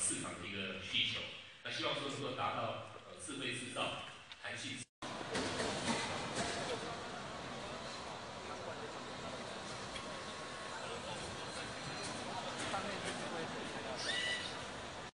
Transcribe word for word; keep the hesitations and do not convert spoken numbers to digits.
市场的一个需求。那希望说能够达到呃智慧制造